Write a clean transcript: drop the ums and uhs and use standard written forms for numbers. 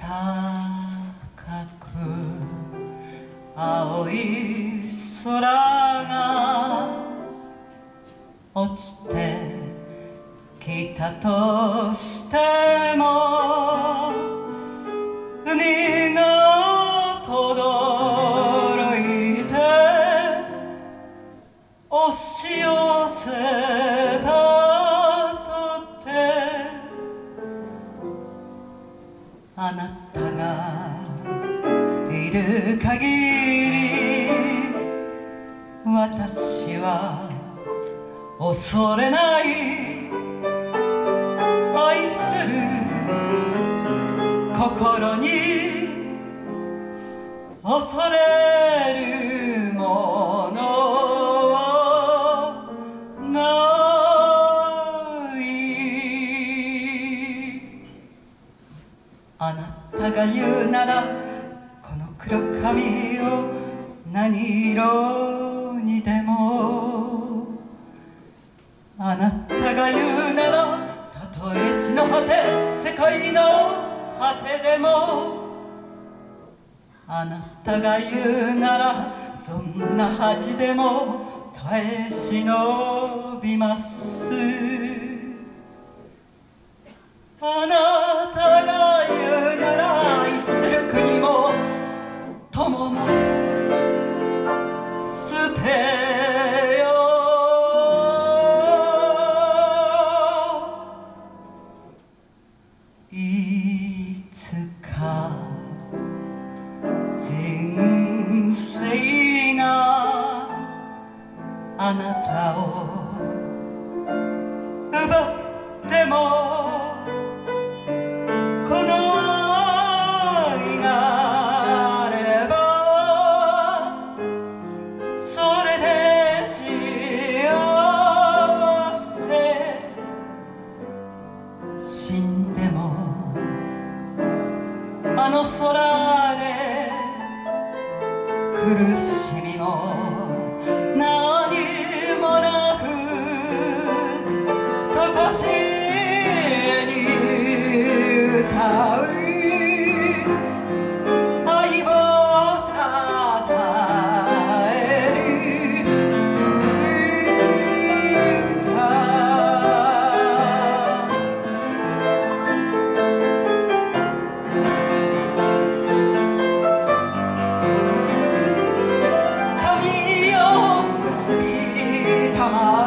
高く青い空が落ちてきたとしても海が轟いて押し寄せたとてあなたがいる限り私は恐れない愛する心に恐れるものはないあなたが言うならこの黒髪を何色にでもあなたが言うならたとえ地の果て世界の果てでもあなたが言うならどんな恥でも耐え忍びますあなたが言うなら愛する国も友も捨てよいつか人生があなたを奪ってもこの愛があればそれで幸せ死んでもあの空で苦しみも何もなくとこしに歌う愛をたたえる歌髪を結びたま